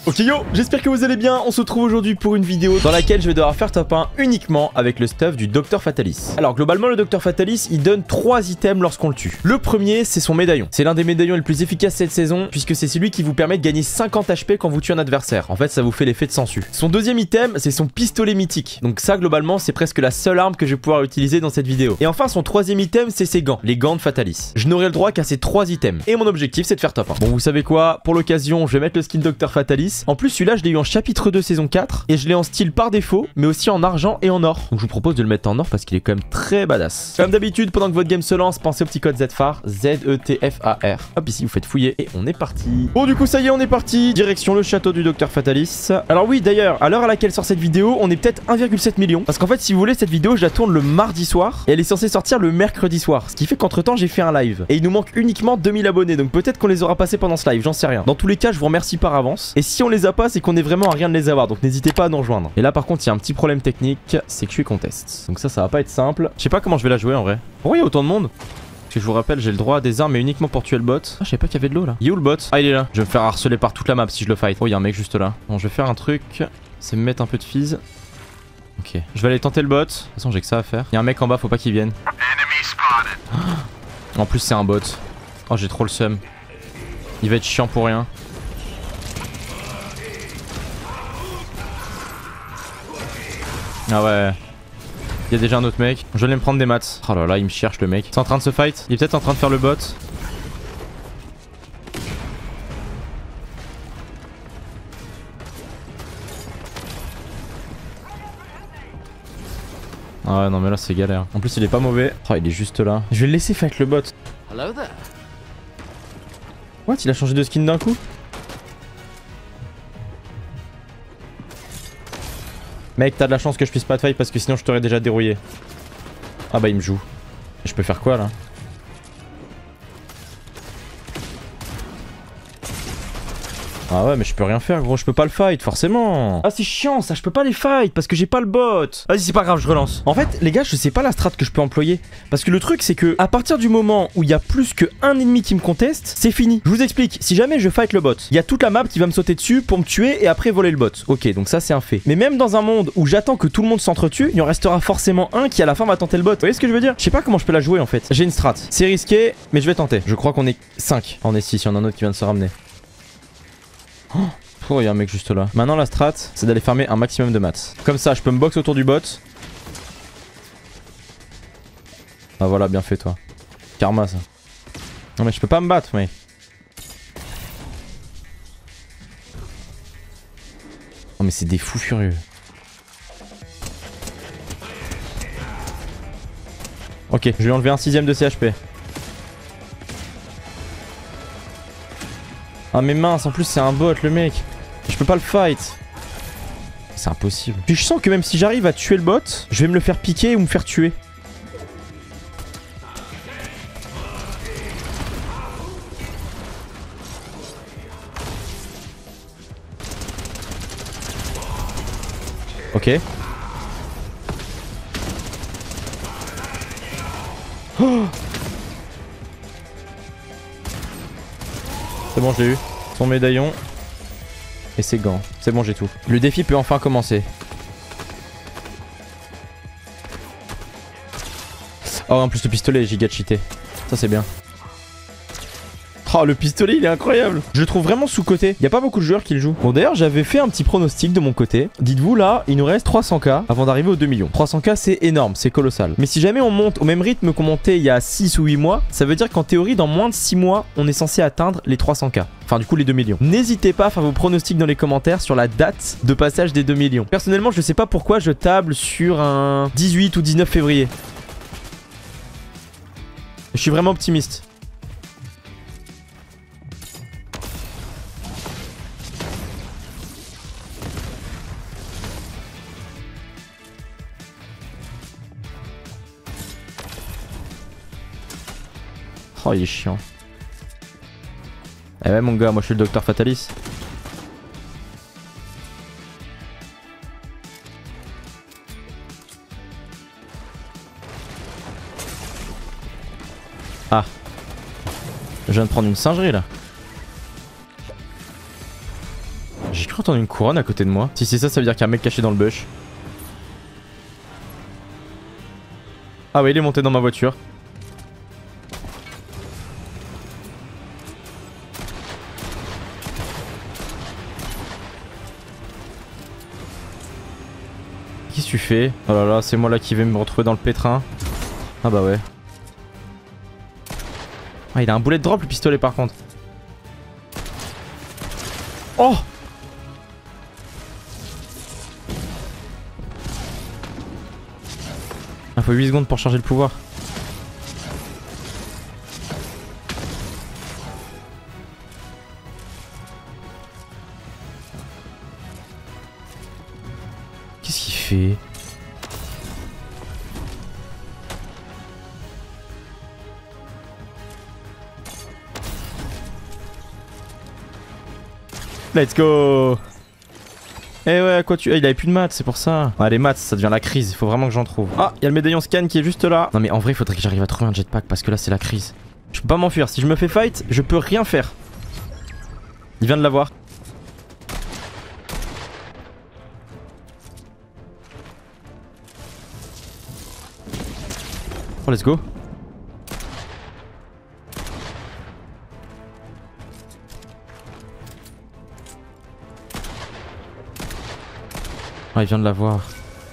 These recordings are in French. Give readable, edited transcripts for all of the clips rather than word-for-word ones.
Ok yo, j'espère que vous allez bien. On se retrouve aujourd'hui pour une vidéo dans laquelle je vais devoir faire top 1 uniquement avec le stuff du Dr Fatalis. Alors globalement le Dr Fatalis il donne 3 items lorsqu'on le tue. Le premier c'est son médaillon. C'est l'un des médaillons les plus efficaces cette saison puisque c'est celui qui vous permet de gagner 50 HP quand vous tuez un adversaire. En fait ça vous fait l'effet de sangsue. Son deuxième item c'est son pistolet mythique. Donc ça globalement c'est presque la seule arme que je vais pouvoir utiliser dans cette vidéo. Et enfin son troisième item c'est ses gants, les gants de Fatalis. Je n'aurai le droit qu'à ces 3 items. Et mon objectif c'est de faire top 1. Bon vous savez quoi, pour l'occasion je vais mettre le skin Dr Fatalis. En plus celui-là je l'ai eu en chapitre 2 saison 4 et je l'ai en style par défaut mais aussi en argent et en or. Donc je vous propose de le mettre en or parce qu'il est quand même très badass. Comme d'habitude pendant que votre game se lance, pensez au petit code ZFAR, ZETFAR. Hop ici vous faites fouiller et on est parti. Bon du coup ça y est on est parti, direction le château du Dr Fatalis. Alors oui d'ailleurs à l'heure à laquelle sort cette vidéo on est peut-être 1,7 million. Parce qu'en fait si vous voulez cette vidéo je la tourne le mardi soir et elle est censée sortir le mercredi soir. Ce qui fait qu'entre temps j'ai fait un live. Et il nous manque uniquement 2000 abonnés donc peut-être qu'on les aura passés pendant ce live, j'en sais rien. Dans tous les cas je vous remercie par avance. Et si on les a pas c'est qu'on est vraiment à rien de les avoir donc n'hésitez pas à nous rejoindre. Et là par contre il y a un petit problème technique, c'est que je suis contest. Donc ça va pas être simple. Je sais pas comment je vais la jouer en vrai. Pourquoi il y a autant de monde? Parce que je vous rappelle j'ai le droit à des armes mais uniquement pour tuer le bot. Ah je savais pas qu'il y avait de l'eau là. Il est où le bot? Ah il est là. Je vais me faire harceler par toute la map si je le fight. Oh il y a un mec juste là. Bon je vais faire un truc, c'est me mettre un peu de fizz. Ok. Je vais aller tenter le bot. De toute façon j'ai que ça à faire. Il y a un mec en bas, faut pas qu'il vienne. En plus c'est un bot. Oh j'ai trop le seum. Il va être chiant pour rien. Ah ouais. Il y a déjà un autre mec. Je vais aller me prendre des maths. Oh là là il me cherche le mec. C'est en train de se fight. Il est peut-être en train de faire le bot. Ah ouais non mais là c'est galère. En plus il est pas mauvais. Oh il est juste là. Je vais le laisser fight le bot. What? Il a changé de skin d'un coup? Mec t'as de la chance que je puisse pas te fight parce que sinon je t'aurais déjà dérouillé. Ah bah il me joue. Je peux faire quoi là? Ah ouais mais je peux rien faire gros, je peux pas le fight forcément. Ah c'est chiant ça, je peux pas les fight parce que j'ai pas le bot. Vas-y c'est pas grave je relance. En fait les gars je sais pas la strat que je peux employer. Parce que le truc c'est que à partir du moment où il y a plus que un ennemi qui me conteste, c'est fini. Je vous explique, si jamais je fight le bot, il y a toute la map qui va me sauter dessus pour me tuer et après voler le bot. Ok donc ça c'est un fait. Mais même dans un monde où j'attends que tout le monde s'entretue, il en restera forcément un qui à la fin va tenter le bot. Vous voyez ce que je veux dire? Je sais pas comment je peux la jouer en fait. J'ai une strat. C'est risqué mais je vais tenter. Je crois qu'on est 5. On est 6, il y en a un autre qui vient de se ramener. Oh, il y a un mec juste là. Maintenant la strat, c'est d'aller farmer un maximum de mats. Comme ça, je peux me box autour du bot. Ah voilà, bien fait toi. Karma ça. Non mais je peux pas me battre, mais. Oh mais c'est des fous furieux. Ok, je vais enlever un 6ème de CHP. Ah mais mince, en plus c'est un bot le mec. Je peux pas le fight. C'est impossible. Puis je sens que même si j'arrive à tuer le bot, je vais me le faire piquer ou me faire tuer. Ok. Oh c'est bon, je l'ai eu. Son médaillon. Et ses gants. C'est bon, j'ai tout. Le défi peut enfin commencer. Oh, en plus le pistolet est giga cheaté. Ça, c'est bien. Oh, le pistolet, il est incroyable. Je le trouve vraiment sous-coté. Il n'y a pas beaucoup de joueurs qui le jouent. Bon, d'ailleurs, j'avais fait un petit pronostic de mon côté. Dites-vous, là, il nous reste 300k avant d'arriver aux 2 millions. 300k, c'est énorme, c'est colossal. Mais si jamais on monte au même rythme qu'on montait il y a 6 ou 8 mois, ça veut dire qu'en théorie, dans moins de 6 mois, on est censé atteindre les 300k. Enfin, du coup, les 2 millions. N'hésitez pas à faire vos pronostics dans les commentaires sur la date de passage des 2 millions. Personnellement, je sais pas pourquoi je table sur un 18 ou 19 février. Je suis vraiment optimiste. Oh il est chiant. Eh ouais mon gars, moi je suis le Dr Fatalis. Ah. Je viens de prendre une singerie là. J'ai cru entendre une couronne à côté de moi. Si c'est ça, ça veut dire qu'il y a un mec caché dans le bush. Ah ouais, il est monté dans ma voiture. Qu'est-ce que tu fais? Oh là là, c'est moi là qui vais me retrouver dans le pétrin. Ah bah ouais. Ah, il a un bullet drop le pistolet par contre. Oh! Il faut 8 secondes pour charger le pouvoir. Qu'est-ce qu'il fait? Let's go! Eh ouais, à quoi tu... Ah, il avait plus de maths, c'est pour ça. Ah, les maths, ça devient la crise, il faut vraiment que j'en trouve. Ah, il y a le médaillon scan qui est juste là. Non mais en vrai, il faudrait que j'arrive à trouver un jetpack parce que là, c'est la crise. Je peux pas m'enfuir, si je me fais fight, je peux rien faire. Il vient de l'avoir. Oh, let's go. Ah, il vient de l'avoir.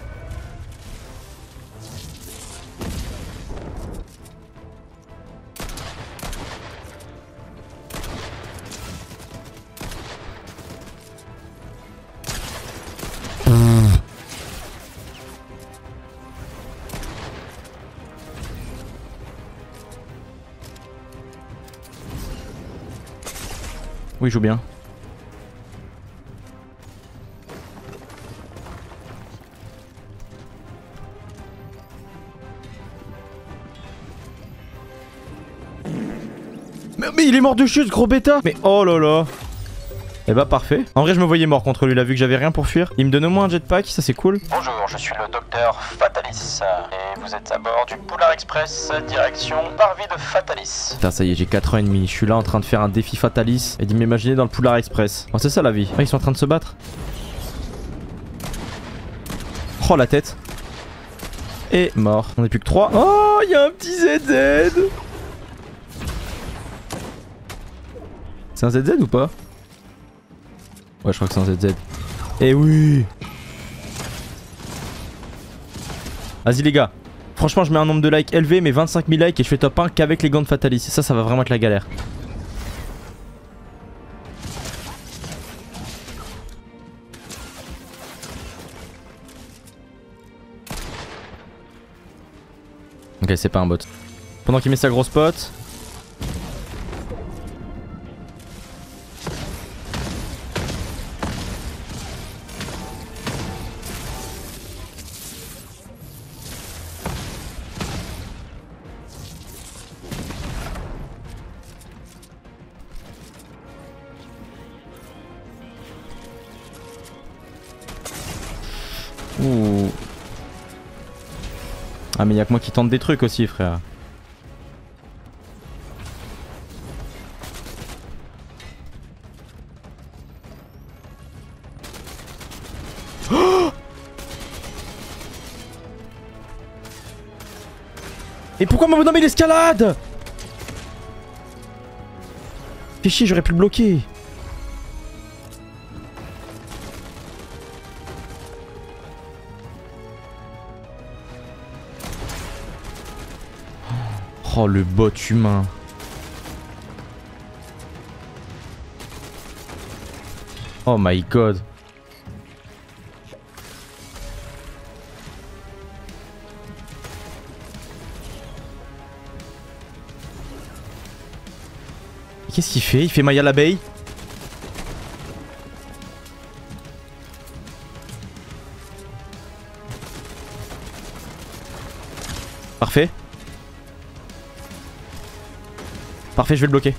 Oui, il joue bien. Mais il est mort de chute, gros bêta. Mais oh là là. Eh bah parfait. En vrai je me voyais mort contre lui là vu que j'avais rien pour fuir. Il me donne au moins un jetpack, ça c'est cool. Bonjour, je suis le docteur Fatalis et vous êtes à bord du Polar Express direction Parvis de Fatalis. Putain ça y est, j'ai 4 ans et demi. Je suis là en train de faire un défi Fatalis et de m'imaginer dans le Polar Express. Oh c'est ça la vie. Ah, ils sont en train de se battre. Oh la tête. Et mort. On est plus que 3. Oh il y a un petit ZZ. C'est un ZZ ou pas? Ouais, je crois que c'est un ZZ. Eh oui! Vas-y les gars. Franchement, je mets un nombre de likes élevé, mais 25 000 likes et je fais top 1 qu'avec les gants de Fatalis. Ça va vraiment être la galère. Ok, c'est pas un bot. Pendant qu'il met sa grosse pote. Ouh. Ah mais y'a que moi qui tente des trucs aussi frère. Oh et pourquoi non mais l'escalade? Fais chier, j'aurais pu le bloquer. Oh le bot humain. Oh my god. Qu'est-ce qu'il fait? Il fait Maya l'abeille. Parfait. Parfait, je vais le bloquer.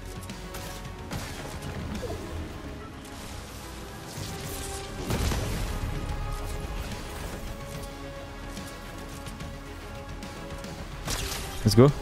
Let's go.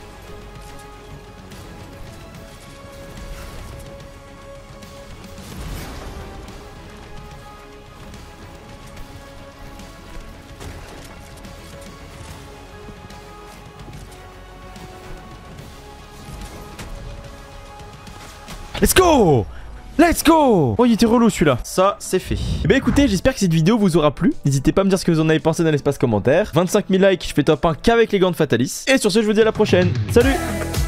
Let's go! Let's go! Oh, il était relou celui-là. Ça, c'est fait. Et bah écoutez, j'espère que cette vidéo vous aura plu. N'hésitez pas à me dire ce que vous en avez pensé dans l'espace commentaire. 25 000 likes, je fais top 1 qu'avec les gants de Fatalis. Et sur ce, je vous dis à la prochaine. Salut!